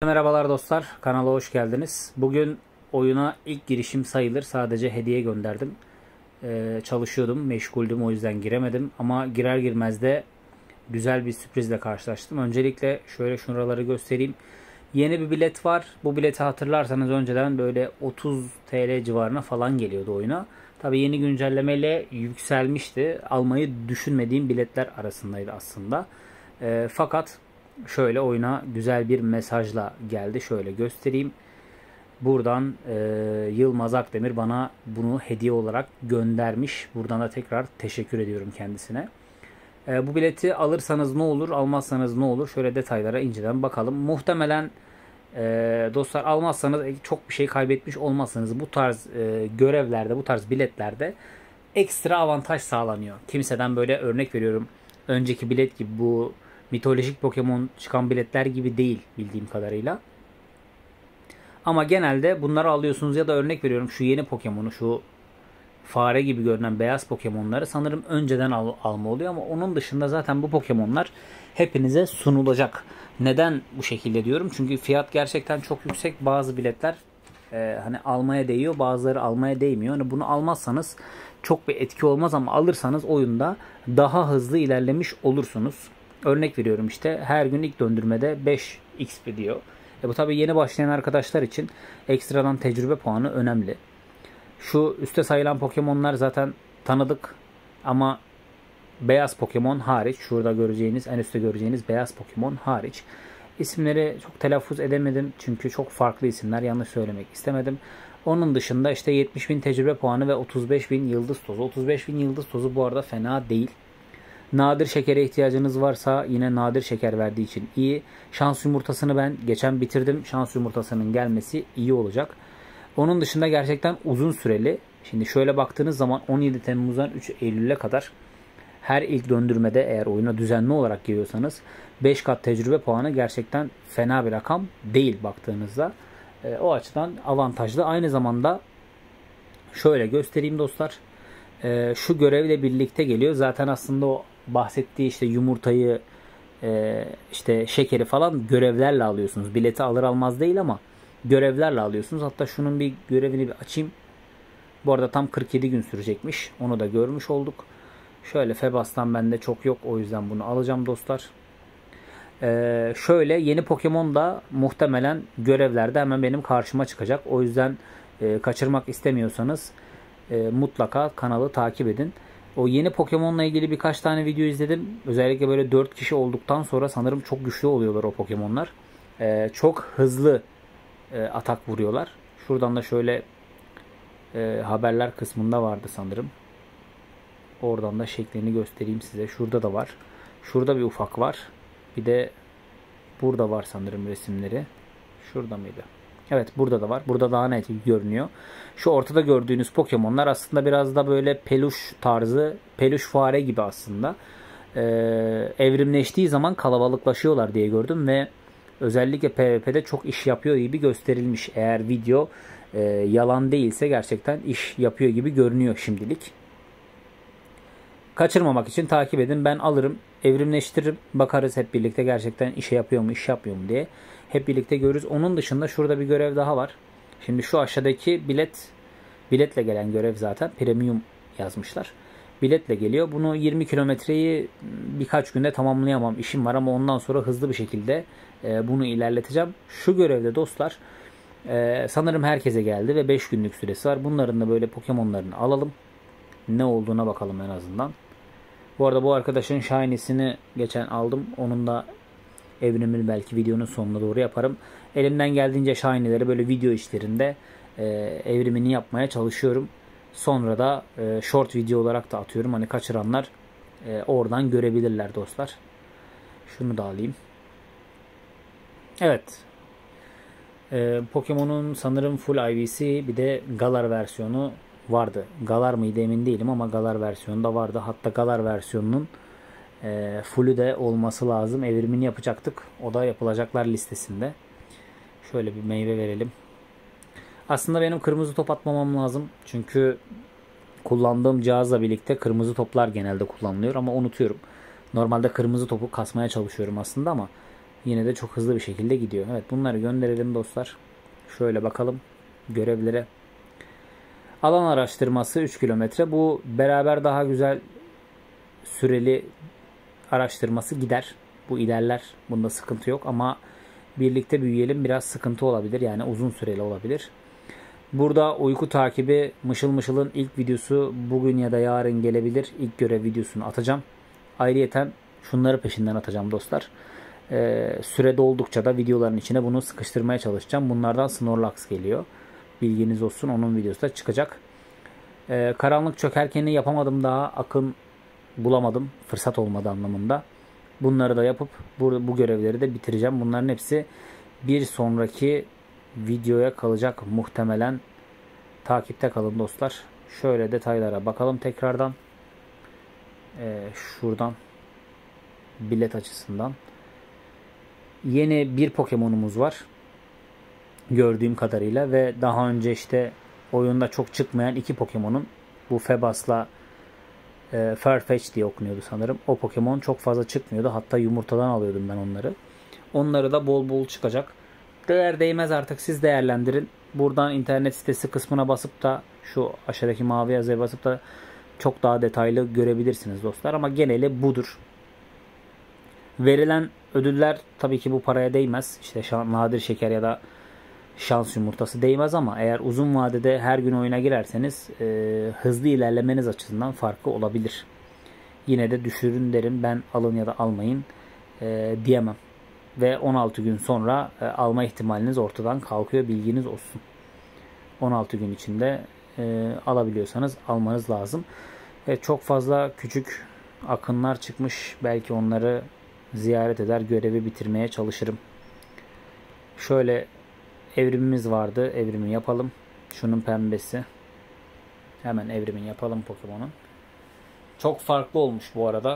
Merhabalar dostlar, kanala hoş geldiniz. Bugün oyuna ilk girişim sayılır. Sadece hediye gönderdim. Çalışıyordum, meşguldüm, o yüzden giremedim. Ama girer girmez de güzel bir sürprizle karşılaştım. Öncelikle şöyle şuraları göstereyim. Yeni bir bilet var. Bu bileti hatırlarsanız önceden böyle 30 TL civarına falan geliyordu oyuna. Tabii yeni güncellemeyle yükselmişti. Almayı düşünmediğim biletler arasındaydı aslında. Fakat şöyle oyuna güzel bir mesajla geldi. Şöyle göstereyim. Buradan Yılmaz Akdemir bana bunu hediye olarak göndermiş. Buradan da tekrar teşekkür ediyorum kendisine. Bu bileti alırsanız ne olur, almazsanız ne olur? Şöyle detaylara inceden bakalım. Muhtemelen dostlar almazsanız çok bir şey kaybetmiş olmazsınız. Bu tarz görevlerde, bu tarz biletlerde ekstra avantaj sağlanıyor. Kimseden böyle örnek veriyorum. Önceki bilet gibi bu mitolojik Pokemon çıkan biletler gibi değil bildiğim kadarıyla. Ama genelde bunları alıyorsunuz ya da örnek veriyorum şu yeni Pokemon'u, şu fare gibi görünen beyaz Pokemon'ları sanırım önceden alma oluyor ama onun dışında zaten bu Pokemon'lar hepinize sunulacak. Neden bu şekilde diyorum? Çünkü fiyat gerçekten çok yüksek. Bazı biletler hani almaya değiyor, bazıları almaya değmiyor. Hani bunu almazsanız çok bir etki olmaz ama alırsanız oyunda daha hızlı ilerlemiş olursunuz. Örnek veriyorum işte her gün ilk döndürmede 5 XP diyor. Bu tabii yeni başlayan arkadaşlar için ekstradan tecrübe puanı önemli. Şu üstte sayılan Pokemon'lar zaten tanıdık ama beyaz Pokemon hariç, şurada göreceğiniz, en üstte göreceğiniz beyaz Pokemon hariç. İsimleri çok telaffuz edemedim çünkü çok farklı isimler, yanlış söylemek istemedim. Onun dışında işte 70.000 tecrübe puanı ve 35.000 yıldız tozu. 35.000 yıldız tozu bu arada fena değil. Nadir şekere ihtiyacınız varsa yine nadir şeker verdiği için iyi. Şans yumurtasını ben geçen bitirdim. Şans yumurtasının gelmesi iyi olacak. Onun dışında gerçekten uzun süreli. Şimdi şöyle baktığınız zaman 17 Temmuz'dan 3 Eylül'e kadar her ilk döndürmede eğer oyuna düzenli olarak giriyorsanız 5 kat tecrübe puanı gerçekten fena bir rakam değil baktığınızda. O açıdan avantajlı. Aynı zamanda şöyle göstereyim dostlar. Şu görevle birlikte geliyor. Zaten aslında o bahsettiği işte yumurtayı, işte şekeri falan görevlerle alıyorsunuz. Bileti alır almaz değil ama görevlerle alıyorsunuz. Hatta şunun bir görevini bir açayım. Bu arada tam 47 gün sürecekmiş. Onu da görmüş olduk. Şöyle Febas'tan bende çok yok. O yüzden bunu alacağım dostlar. Şöyle yeni Pokemon da muhtemelen görevlerde hemen benim karşıma çıkacak. O yüzden kaçırmak istemiyorsanız mutlaka kanalı takip edin. O yeni Pokemon'la ilgili birkaç tane video izledim. Özellikle böyle 4 kişi olduktan sonra sanırım çok güçlü oluyorlar o Pokemon'lar. Çok hızlı atak vuruyorlar. Şuradan da şöyle haberler kısmında vardı sanırım. Oradan da şeklini göstereyim size. Şurada da var. Şurada bir ufak var. Bir de burada var sanırım resimleri. Şurada mıydı? Evet, burada da var. Burada daha net görünüyor. Şu ortada gördüğünüz Pokemon'lar aslında biraz da böyle peluş tarzı, peluş fare gibi aslında. Evrimleştiği zaman kalabalıklaşıyorlar diye gördüm ve özellikle PvP'de çok iş yapıyor gibi gösterilmiş. Eğer video yalan değilse gerçekten iş yapıyor gibi görünüyor şimdilik. Kaçırmamak için takip edin. Ben alırım, evrimleştiririm. Bakarız hep birlikte gerçekten işe yapıyor mu, iş yapmıyor mu diye. Hep birlikte görürüz. Onun dışında şurada bir görev daha var. Şimdi şu aşağıdaki biletle gelen görev zaten. Premium yazmışlar. Biletle geliyor. Bunu 20 kilometreyi birkaç günde tamamlayamam. İşim var ama ondan sonra hızlı bir şekilde bunu ilerleteceğim. Şu görevde dostlar sanırım herkese geldi ve 5 günlük süresi var. Bunların da böyle Pokemon'larını alalım. Ne olduğuna bakalım en azından. Bu arada bu arkadaşın Shiny'sini geçen aldım. Onun da evrimini belki videonun sonuna doğru yaparım. Elimden geldiğince Shiny'leri böyle video işlerinde evrimini yapmaya çalışıyorum. Sonra da short video olarak da atıyorum. Hani kaçıranlar oradan görebilirler dostlar. Şunu da alayım. Evet. Pokemon'un sanırım full IVC bir de Galar versiyonu vardı. Galar mıydı emin değilim ama Galar versiyonu da vardı. Hatta Galar versiyonunun fullü de olması lazım. Evrimini yapacaktık. O da yapılacaklar listesinde. Şöyle bir meyve verelim. Aslında benim kırmızı top atmamam lazım. Çünkü kullandığım cihazla birlikte kırmızı toplar genelde kullanılıyor ama unutuyorum. Normalde kırmızı topu kasmaya çalışıyorum aslında ama Yine de çok hızlı bir şekilde gidiyor. Evet, bunları gönderelim dostlar. Şöyle bakalım görevlere. Alan araştırması 3 kilometre. Bu beraber daha güzel süreli araştırması gider. Bu ilerler. Bunda sıkıntı yok ama birlikte büyüyelim biraz sıkıntı olabilir. Yani uzun süreli olabilir. Burada uyku takibi Mışıl Mışıl'ın ilk videosu bugün ya da yarın gelebilir. İlk görev videosunu atacağım. Ayrıyeten şunları peşinden atacağım dostlar. Süre doldukça da videoların içine bunu sıkıştırmaya çalışacağım. Bunlardan Snorlax geliyor. Bilginiz olsun, onun videosu da çıkacak. Karanlık çökerken'i yapamadım daha. Akın bulamadım. Fırsat olmadı anlamında. Bunları da yapıp bu görevleri de bitireceğim. Bunların hepsi bir sonraki videoya kalacak muhtemelen. Takipte kalın dostlar. Şöyle detaylara bakalım tekrardan. Şuradan bilet açısından. Yeni bir Pokemon'umuz var. Gördüğüm kadarıyla ve daha önce işte oyunda çok çıkmayan iki Pokemon'un, bu Febas'la Farfetch diye okunuyordu sanırım. O Pokemon çok fazla çıkmıyordu. Hatta yumurtadan alıyordum ben onları. Onları da bol bol çıkacak. Değer değmez artık siz değerlendirin. Buradan internet sitesi kısmına basıp da şu aşağıdaki mavi yazıya basıp da çok daha detaylı görebilirsiniz dostlar. Ama geneli budur. Verilen ödüller tabii ki bu paraya değmez. İşte nadir şeker ya da şans yumurtası değmez ama eğer uzun vadede her gün oyuna girerseniz hızlı ilerlemeniz açısından farkı olabilir. Yine de düşürün derim, ben alın ya da almayın diyemem. Ve 16 gün sonra alma ihtimaliniz ortadan kalkıyor, bilginiz olsun. 16 gün içinde alabiliyorsanız almanız lazım. Çok fazla küçük akınlar çıkmış, belki onları ziyaret eder görevi bitirmeye çalışırım. Şöyle evrimimiz vardı. Evrimi yapalım. Şunun pembesi. Hemen evrimini yapalım Pokemon'un. Çok farklı olmuş bu arada.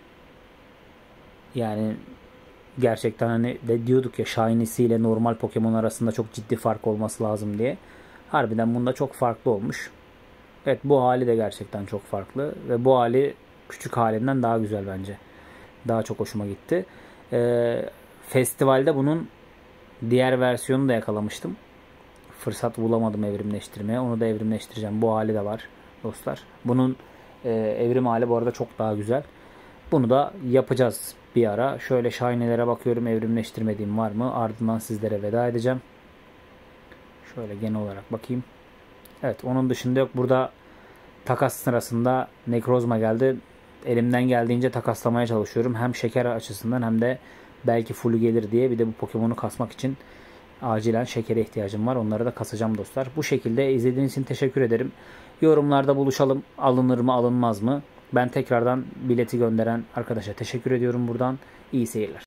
Yani gerçekten hani de diyorduk ya, Shiny'si ile normal Pokemon arasında çok ciddi fark olması lazım diye. Harbiden bunda çok farklı olmuş. Evet, bu hali de gerçekten çok farklı. Ve bu hali küçük halinden daha güzel bence. Daha çok hoşuma gitti. Festivalde bunun diğer versiyonu da yakalamıştım. Fırsat bulamadım evrimleştirmeye. Onu da evrimleştireceğim. Bu hali de var dostlar. Bunun evrim hali bu arada çok daha güzel. Bunu da yapacağız bir ara. Şöyle Shiny'lere bakıyorum. Evrimleştirmediğim var mı? Ardından sizlere veda edeceğim. Şöyle genel olarak bakayım. Evet, onun dışında yok. Burada takas sırasında Necrozma geldi. Elimden geldiğince takaslamaya çalışıyorum. Hem şeker açısından hem de belki full gelir diye. Bir de bu Pokemon'u kasmak için acilen şekere ihtiyacım var. Onları da kasacağım dostlar. Bu şekilde izlediğiniz için teşekkür ederim. Yorumlarda buluşalım. Alınır mı alınmaz mı? Ben tekrardan bileti gönderen arkadaşa teşekkür ediyorum buradan. İyi seyirler.